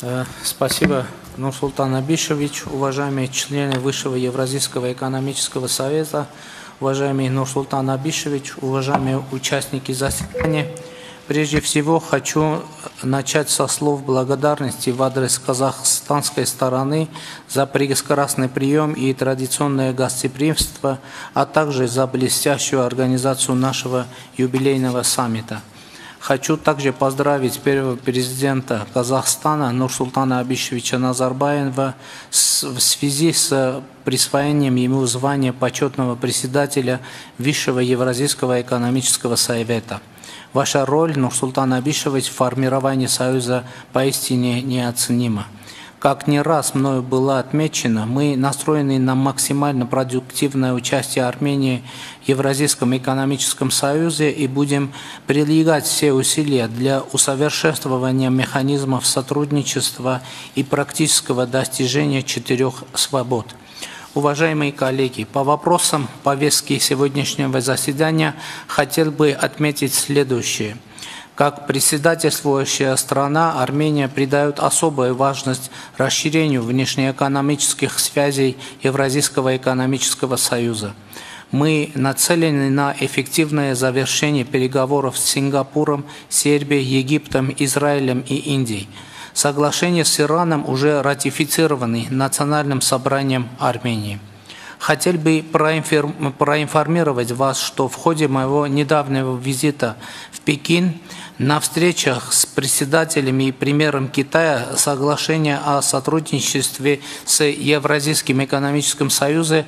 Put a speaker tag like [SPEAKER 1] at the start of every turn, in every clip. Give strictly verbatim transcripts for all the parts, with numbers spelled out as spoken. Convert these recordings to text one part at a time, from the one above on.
[SPEAKER 1] Спасибо, Нурсултан Абишевич, уважаемые члены Высшего Евразийского экономического совета, уважаемый Нурсултан Абишевич, уважаемые участники заседания. Прежде всего, хочу начать со слов благодарности в адрес казахстанской стороны за прекрасный прием и традиционное гостеприимство, а также за блестящую организацию нашего юбилейного саммита. Хочу также поздравить первого президента Казахстана Нурсултана Абишевича Назарбаева в связи с присвоением ему звания почетного председателя Высшего Евразийского экономического совета. Ваша роль, Нурсултан Абишевич, в формировании Союза поистине неоценима. Как не раз мною было отмечено, мы настроены на максимально продуктивное участие Армении в Евразийском экономическом союзе и будем прилагать все усилия для усовершенствования механизмов сотрудничества и практического достижения четырех свобод. Уважаемые коллеги, по вопросам повестки сегодняшнего заседания хотел бы отметить следующее. Как председательствующая страна, Армения придает особую важность расширению внешнеэкономических связей Евразийского экономического союза. Мы нацелены на эффективное завершение переговоров с Сингапуром, Сербией, Египтом, Израилем и Индией. Соглашение с Ираном уже ратифицировано Национальным собранием Армении. Хотел бы проинформировать вас, что в ходе моего недавнего визита в Пекин на встречах с председателями и премьером Китая соглашение о сотрудничестве с Евразийским экономическим союзом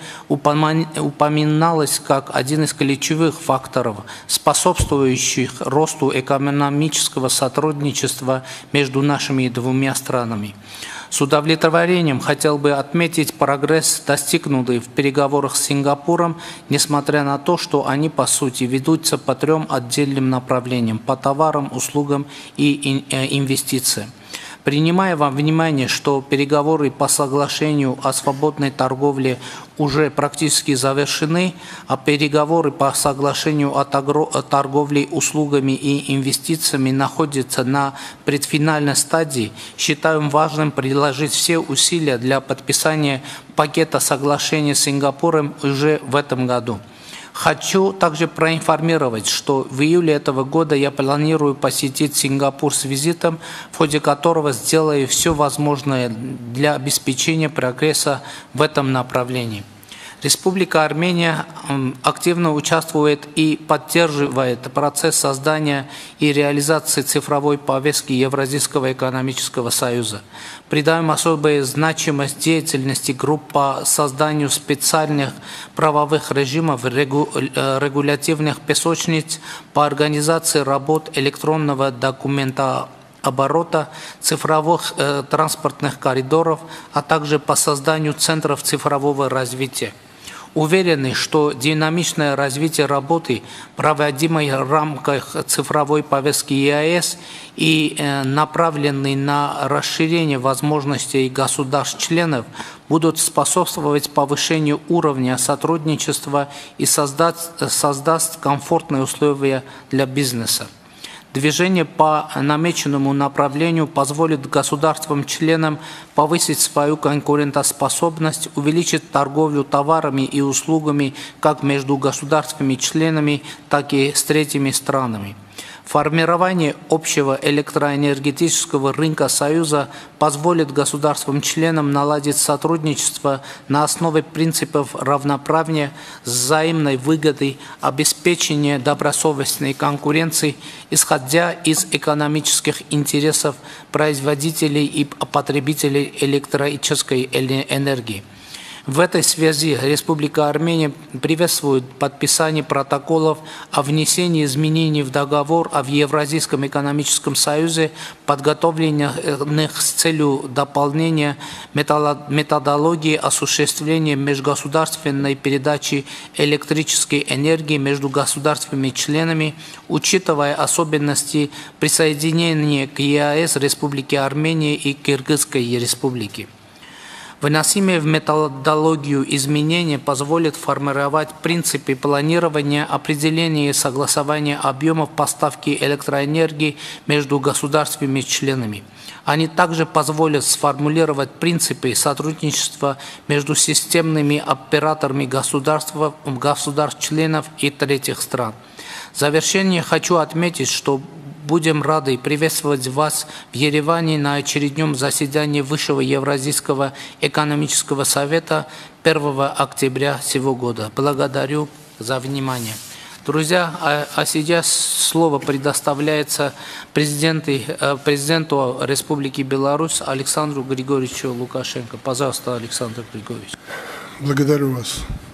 [SPEAKER 1] упоминалось как один из ключевых факторов, способствующих росту экономического сотрудничества между нашими двумя странами. С удовлетворением хотел бы отметить прогресс, достигнутый в переговорах с Сингапуром, несмотря на то, что они, по сути, ведутся по трем отдельным направлениям – по товарам, услугам и инвестициям. Принимая во внимание, что переговоры по соглашению о свободной торговле уже практически завершены, а переговоры по соглашению о торговле услугами и инвестициями находятся на предфинальной стадии, считаем важным приложить все усилия для подписания пакета соглашений с Сингапуром уже в этом году. Хочу также проинформировать, что в июле этого года я планирую посетить Сингапур с визитом, в ходе которого сделаю все возможное для обеспечения прогресса в этом направлении. Республика Армения активно участвует и поддерживает процесс создания и реализации цифровой повестки Евразийского экономического союза. Придаем особую значимость деятельности групп по созданию специальных правовых режимов, регулятивных песочниц по организации работ электронного документа оборота, цифровых э, транспортных коридоров, а также по созданию центров цифрового развития. Уверены, что динамичное развитие работы, проводимой в рамках цифровой повестки ЕАЭС и э, направленной на расширение возможностей государств-членов, будут способствовать повышению уровня сотрудничества и создать, создаст комфортные условия для бизнеса. Движение по намеченному направлению позволит государствам-членам повысить свою конкурентоспособность, увеличить торговлю товарами и услугами как между государствами-членами, так и с третьими странами. Формирование общего электроэнергетического рынка Союза позволит государствам-членам наладить сотрудничество на основе принципов равноправия, взаимной выгоды, обеспечения добросовестной конкуренции, исходя из экономических интересов производителей и потребителей электрической энергии. В этой связи Республика Армения приветствует подписание протоколов о внесении изменений в договор о Евразийском экономическом союзе, подготовленных с целью дополнения методологии осуществления межгосударственной передачи электрической энергии между государствами-членами, учитывая особенности присоединения к ЕАЭС Республики Армения и Кыргызской Республики. Выносимые в методологию изменения позволят формировать принципы планирования, определения и согласования объемов поставки электроэнергии между государствами-членами. Они также позволят сформулировать принципы сотрудничества между системными операторами государства, государств-членов и третьих стран. В завершение хочу отметить, что будем рады приветствовать вас в Ереване на очередном заседании Высшего Евразийского экономического совета первого октября сего года. Благодарю за внимание. Друзья, а, а сейчас слово предоставляется президенту, президенту Республики Беларусь Александру Григорьевичу Лукашенко. Пожалуйста, Александр Григорьевич.
[SPEAKER 2] Благодарю вас.